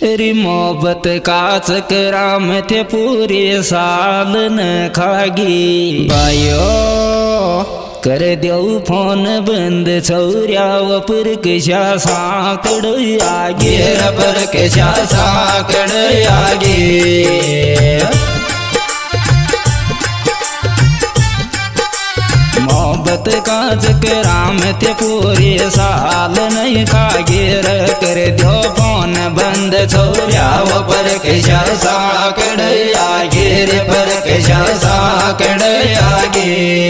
री मोहब्बत का चक्रा में थे पूरे साल न खागी भाइयो कर दो फोन बंद छौरिया पर कशा साकड़ आगे पर कशा साकड़ आगे मोहब्बत का चक्रा में थे पूरे साल नहीं खागे कर दो फोन बंद छौरिया पर कशा साकड़ आगे रे पर कशा साकड़ आगे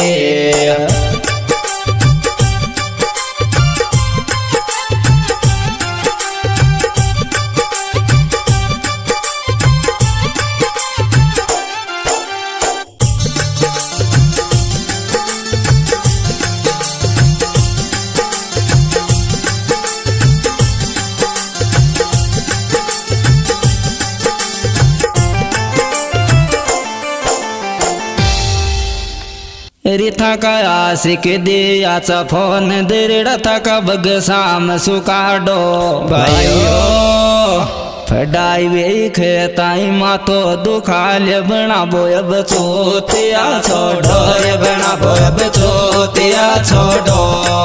रिथा का आशिक दियाचा फोन दरड़ा था का बग साम सुकाडो भाइयो फडाई वे खेताई मातो दुखाल बना बोयब चोतिया छोड़ो बना बोयब चोतिया छोड़ो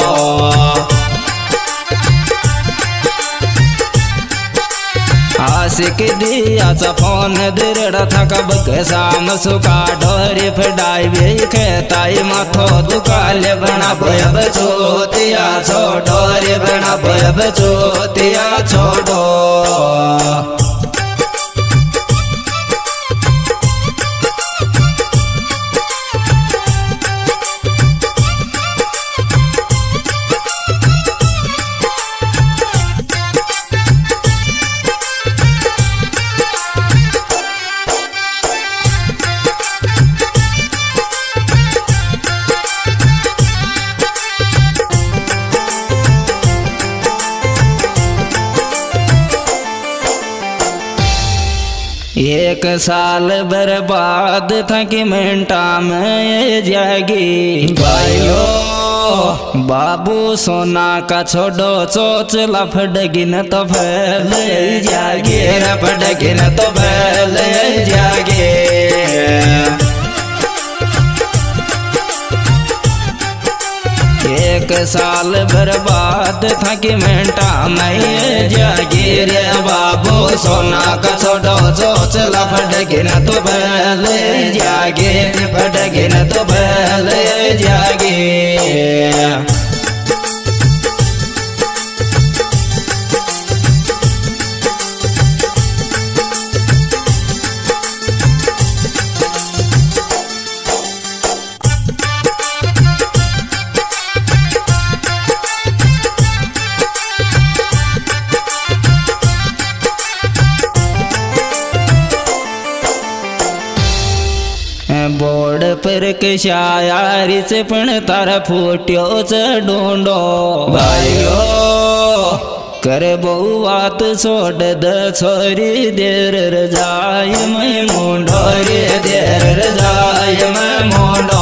आशिक दियाचा फोन दरड़ा था कब साम सुका डोरी फडाई वे खेताई माथो दुकाल बना बोयब चोतिया छोड़ो रे बना बोयब चोतिया छोड़ो एक साल बर्बाद था कि मिनटा में जागी भाइयो बाबू सोना का छोड़ो चोच लफड़गिन तो फैल जागे रफड़गिन तो फैल जागे एक साल बर्बाद था कि मिनटा में जागे रे बाबू सोना का छोड़ो चोच लफड़गिन तो फैल जागे फड़गिन तो फैल जागे बोर्ड पर कशायारी से पण तारा फूट्यो डोंडो भाइयो कर बहुवात छोड़ द छोरी देर रजाय मैं मुंडो रे देर रजाय मैं मुंडो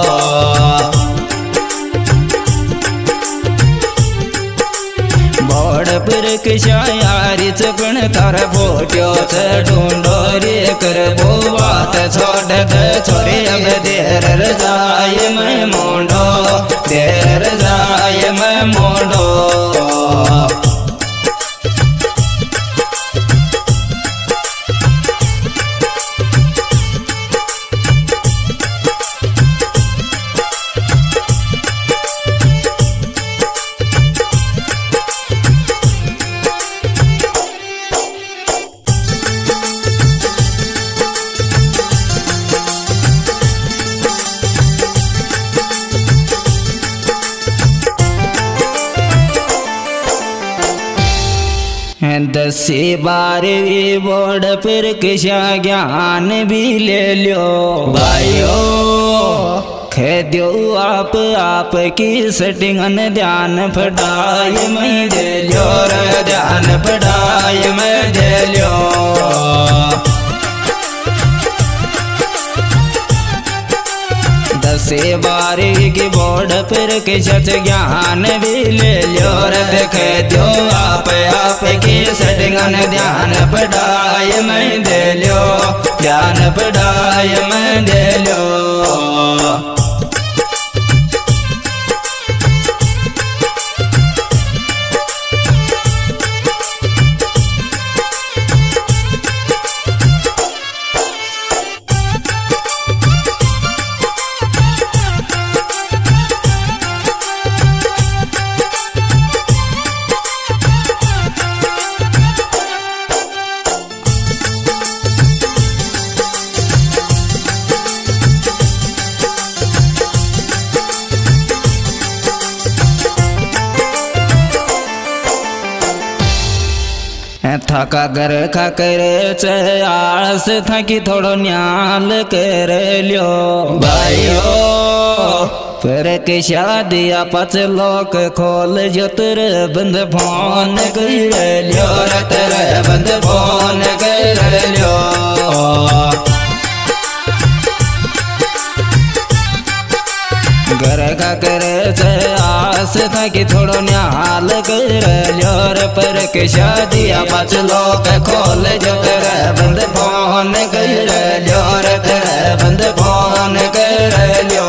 पर कशायारी चपण तार फोट्यो ढूंढो रे कर वो बात छोड़ दे छोरे अब देर रजाय मैं मोंडो देर रजाय मैं मोंडो दसे 12वीं बोर्ड पर कशा ज्ञान भी ले लो भाइयो खे दो आप की सेटिंग ध्यान पढ़ाई में दे लो रे ध्यान पढ़ाई में दे लो दसे 12वीं की बोर्ड पर किसच ज्ञान भी ले लो रे देख दो आप की सेटिंग गन ध्यान पढ़ाए मैं दे लो, ध्यान पढ़ाए मैं दे लो। थका कर खा कर आलस थकी थोड़ो न्याल कर लियो भाइयो। फिर के शादिया पच लोक खोल जो तेरे बंद फोन कर लियो, तेरे बंद फोन कर लियो। घर का कर आस था कि थोड़ो न्याल कर लियो रे, पर के शादिया पाँच लोग खोल जो तेरे बंद फोन कर लियो रे, तेरे बंद फोन कर लियो।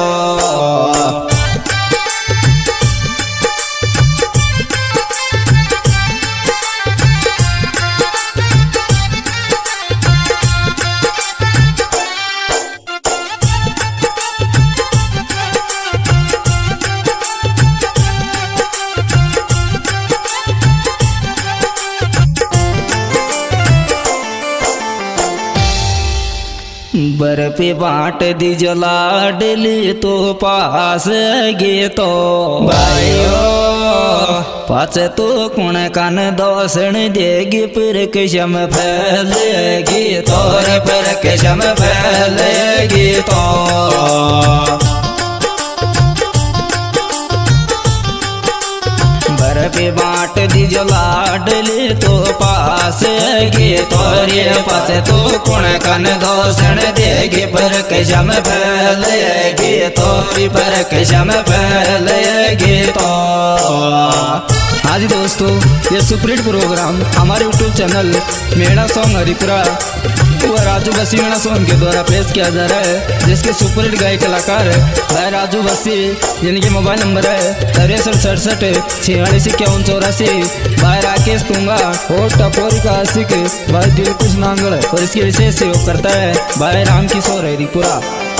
बर्फी बाट दी जो लाडली तो पास गे तो भाइयो। पाच तो कुण कान दोसण देगी पर कशम फैलेगी तोरे, पर कशम फैलेगी तो। बर्फी बाट दी जो लाडली तो पास गे तोरे, पास तो कुण कन दोसण देगी पर कशम फैलेगी तोरी, पर कशम फैलेगी तो। हाँ जी दोस्तों, ये सुपरहिट प्रोग्राम हमारे यूट्यूब चैनल मेरा सॉन्ग हरिपुरा व राजू बस्सी मेरा सॉन्ग के द्वारा पेश किया जा रहा है, जिसके सुपरहिट गायक कलाकार भाई राजू बस्सी, जिनके मोबाइल नंबर है 6367 भाई राकेश तुंगा और टपोरी का आशिक भाई दिलकुश नांगल, और इसके विशेष सहयोग करता है भाई राम किशोर हरिपुरा।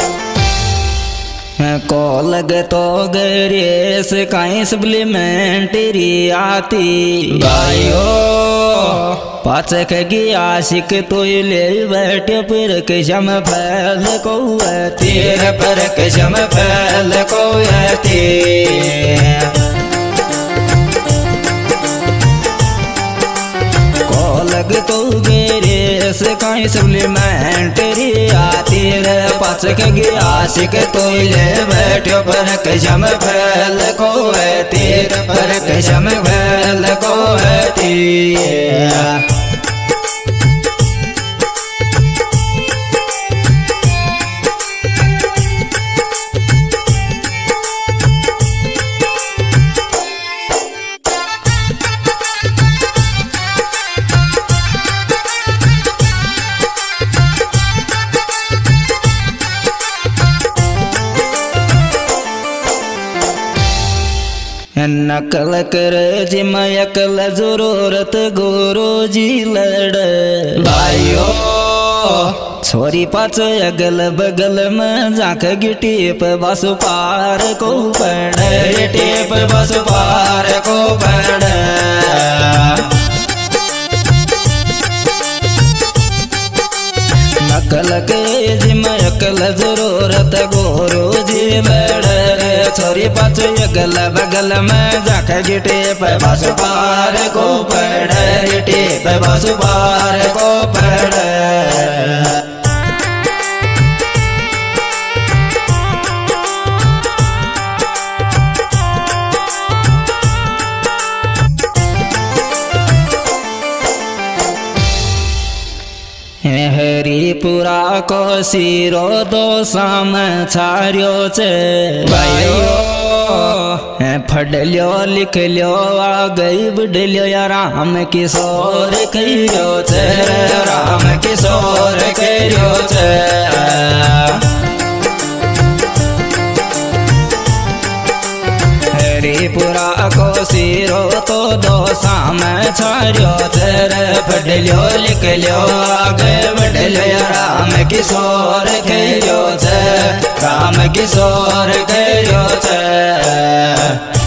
को लग तो गरेस काई सप्लीमेंटरी आती भाइयो। पाच खगी आशिक तो ले बैठे पर कशम फैल को तीर, पर कशम फैल को लग तो गेरेस काई सप्लीमेंटरी आती रे। पाच खगी आशिक तो ले बैठो पर कशम फैल को तीर, पर कशम फैल को तीर। नकल कर जिम अकल जरूरत गुरु जी लड़ भाइयो। छोरी पाच अगल बगल में जाक गिटी पे बस पार को पड़े, टेप बस पार को पड़े। नकल के जिम अकल जरूरत गुरु जी लड़। छोरी पाच अगल बगल में जाक गिटी पे बस पार को पड़े, टेप बस पार को पड़े। हरिपुरा को सिरो दो साम छार्यो छे भाइयो फट लियो लिख लियो आ गई बढ़ या राम किशोर कहियो छे राम किशोर कहियो छे हरिपुरा को सिरो तो दो साम छार्यो छे फट लियो लिख लियो आगे बढ़ लियो राम किशोर कहियो छे राम किशोर कहियो छे।